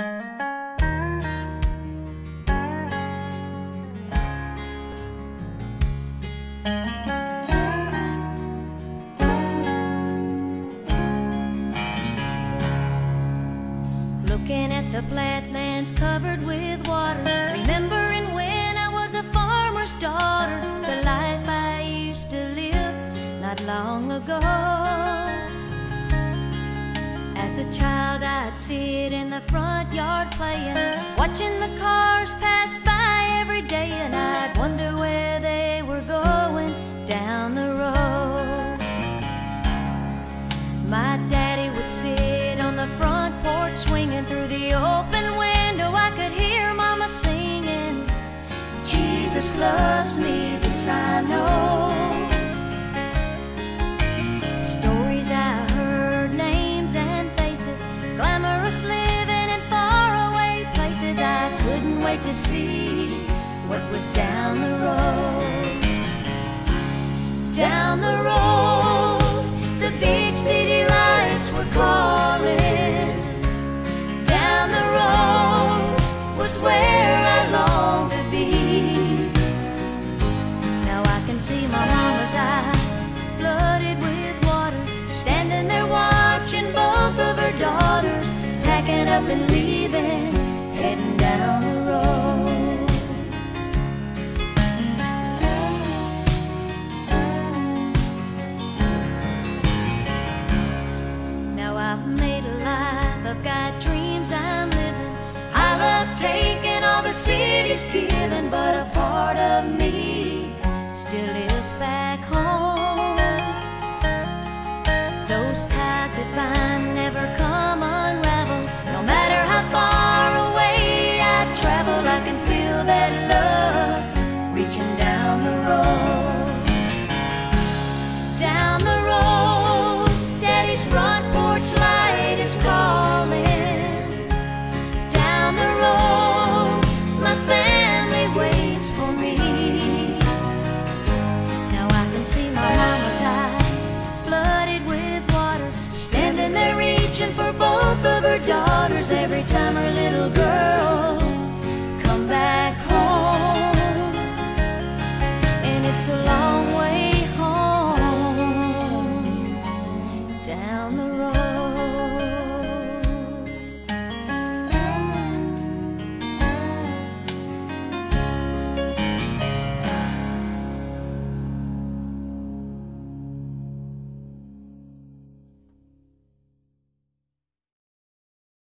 Looking at the flatlands covered with water, remembering when I was a farmer's daughter, the life I used to live not long ago. As a child I'd sit in the front yard playing, watching the cars pass by every day, and I'd wonder where they were going down the road. My daddy would sit on the front porch swinging, through the open window I could hear Mama singing, Jesus loves me, this I know. Stories I heard, names and faces, glamorous living in faraway places. I couldn't wait to see what was down the road. Down the road, the big city lights were calling. Down the road was where I longed to be. Now I can see my mama's eyes flooded with water, standing there watching both of her daughters packing up and leaving, heading down the road. Now I've made a life, I've got dreams I'm living. I love taking all the city's giving, but a part of me still is